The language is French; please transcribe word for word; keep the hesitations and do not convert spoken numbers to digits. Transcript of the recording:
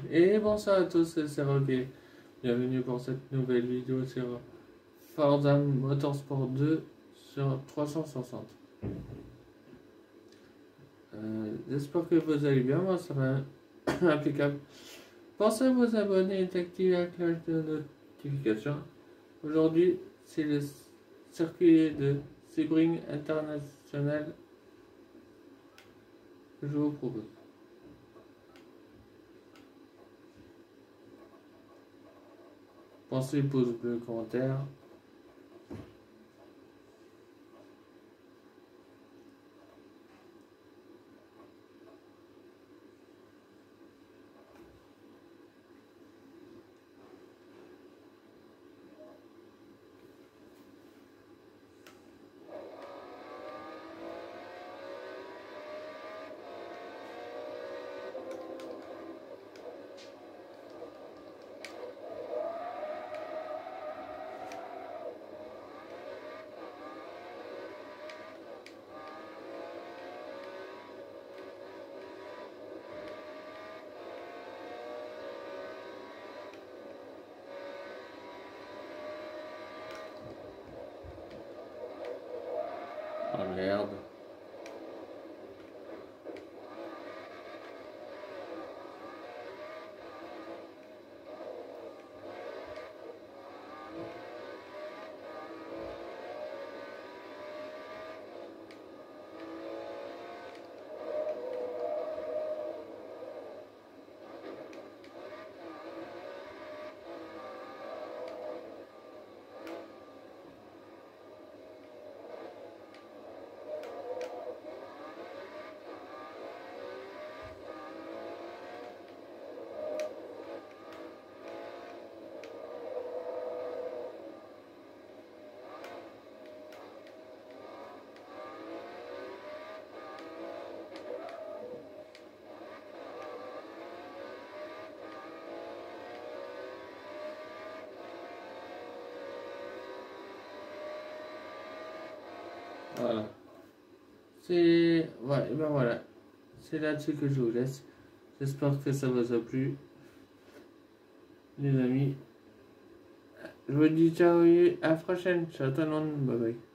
Et bonsoir à tous, c'est Roguet. Bienvenue pour cette nouvelle vidéo sur Forza Motorsport deux sur trois cent soixante. Euh, J'espère que vous allez bien, moi ça va impeccable. Pensez à vous abonner et d'activer la cloche de notification. Aujourd'hui, c'est le circuit de Sebring International que je vous propose. Pensez, pouce bleu, commentaire. Ah merde. Voilà. C'est... Ouais, ben voilà. C'est là-dessus que je vous laisse. J'espère que ça vous a plu. Les amis. Je vous dis ciao et à la prochaine. Ciao tout le monde. Bye bye.